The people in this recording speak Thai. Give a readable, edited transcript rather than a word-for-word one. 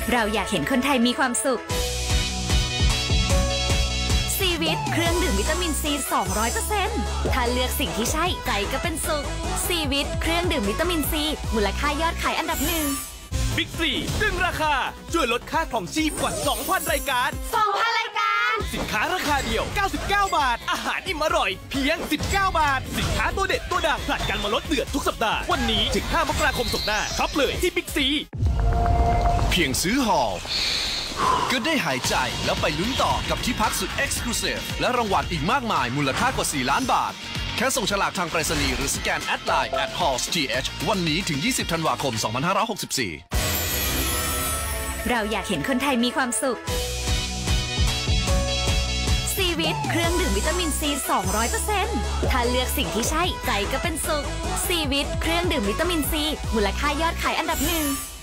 เราอยากเห็นคนไทยมีความสุขซีวิตเครื่องดื่มวิตามินซี 200% ถ้าเลือกสิ่งที่ใช่ใจก็เป็นสุขซีวิตเครื่องดื่มวิตามินซีมูลค่ายอดขายอันดับหนึ่งบิ๊กซีดึงราคาช่วยลดค่าครองชีพกว่า 2,000 รายการ 2,000 รายการสินค้าราคาเดียว99 บาทอาหารอิ่มอร่อยเพียง19 บาทสินค้าตัวเด็ดตัวดังผลัดกันมาลดเดือดทุกสัปดาห์วันนี้ถึง5 มกราคมศกหน้าช็อปเลยที่บิ๊กซีเพียงซื้อฮอลก็ได้หายใจแล้วไปลุ้นต่อกับที่พักสุด Exclusive และรางวัลอีกมากมายมูลค่ากว่า 4 ล้านบาทแค่ส่งฉลากทางไปรษณีย์หรือสแกนแอดไลน์ @hallsth วันนี้ถึง20 ธันวาคม 2564 เราอยากเห็นคนไทยมีความสุขซีวิตเครื่องดื่มวิตามินซี 200% ถ้าเลือกสิ่งที่ใช่ใจก็เป็นสุขซีวิตเครื่องดื่มวิตามินซีมูลค่ายอดขายอันดับหนึ่ง